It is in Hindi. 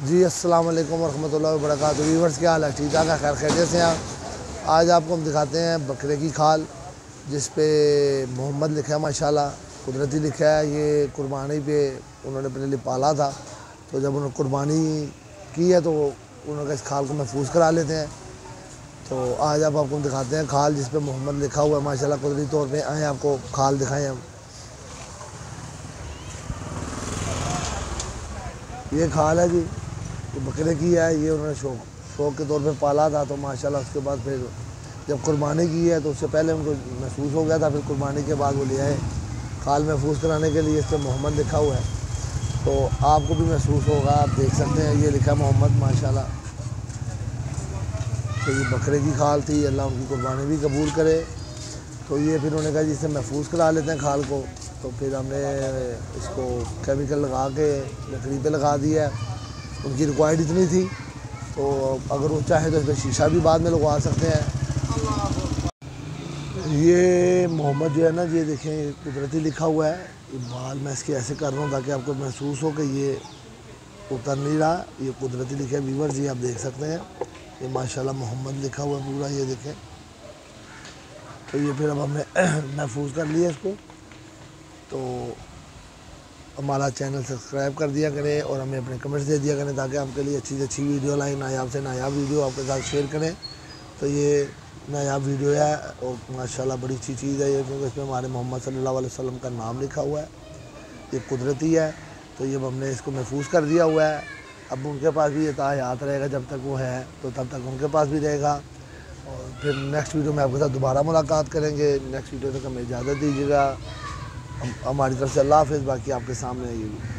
जी अस्सलाम वालेकुम वरहमतुल्लाहि वबरकातुहू। व्यूअर्स क्या हाल है? ठीक ठाक है, खैर खैरियत से हैं। आज आपको हम दिखाते हैं बकरे की खाल जिस पे मोहम्मद लिखा है, माशाल्लाह कुदरती लिखा है। ये कुर्बानी पे उन्होंने अपने लिए पाला था, तो जब उन्होंने कुर्बानी की है तो उन्होंने इस खाल को महफूज करा लेते हैं। तो आज आपको हम दिखाते हैं खाल जिस पे मोहम्मद लिखा हुआ है, माशाल्लाह कुदरती तौर पर। आए आपको खाल दिखाएँ हम। ये खाल है जी, ये बकरे की है। ये उन्होंने शौक के तौर पे पाला था, तो माशाल्लाह उसके बाद फिर जब कुर्बानी की है तो उससे पहले उनको महसूस हो गया था, फिर कुर्बानी के बाद वो ले आए खाल महफूज कराने के लिए। इस पर मोहम्मद लिखा हुआ है, तो आपको भी महसूस होगा। आप देख सकते हैं ये लिखा है मोहम्मद, माशाल्लाह। तो ये बकरे की खाल थी, अल्लाह उनकी कुर्बानी भी कबूल करे। तो ये फिर उन्होंने कहा जी इसे महफूज करा लेते हैं खाल को। तो फिर हमने इसको केमिकल लगा के लकड़ी पे लगा दिया है। उनकी रिक्वायर्ड इतनी थी, तो अगर वो चाहे तो इसमें शीशा भी बाद में लगवा सकते हैं। ये मोहम्मद जो है ना, ये देखें कुदरती लिखा हुआ है। ये बाल मैं इसके ऐसे कर रहा हूँ ताकि आपको महसूस हो कि ये उतर नहीं रहा, ये कुदरती लिखा है। व्यूअर्स जी आप देख सकते हैं, ये माशाल्लाह मोहम्मद लिखा हुआ है पूरा, ये देखें। तो ये फिर अब हमने महफूज कर लिया इसको। तो हमारा चैनल सब्सक्राइब कर दिया करें और हमें अपने कमेंट्स दे दिया करें, ताकि आपके लिए अच्छी से अच्छी वीडियो लाएँ, नायाब से नायाब वीडियो आपके साथ शेयर करें। तो ये नायाब वीडियो है और माशाल्लाह बड़ी अच्छी चीज़ है ये, क्योंकि इसमें हमारे मोहम्मद सल्लल्लाहु अलैहि वसल्लम का नाम लिखा हुआ है। ये कुदरती है, तो ये हमने इसको महफूज कर दिया हुआ है। अब उनके पास भी ये तायात रहेगा, जब तक वो है तो तब तक उनके पास भी रहेगा। और फिर नेक्स्ट वीडियो में आपके साथ दोबारा मुलाकात करेंगे। नेक्स्ट वीडियो तक हमें इजाज़त दीजिएगा। हमारी तरफ से अल्लाह हाफ़िज़। बाकी आपके सामने ये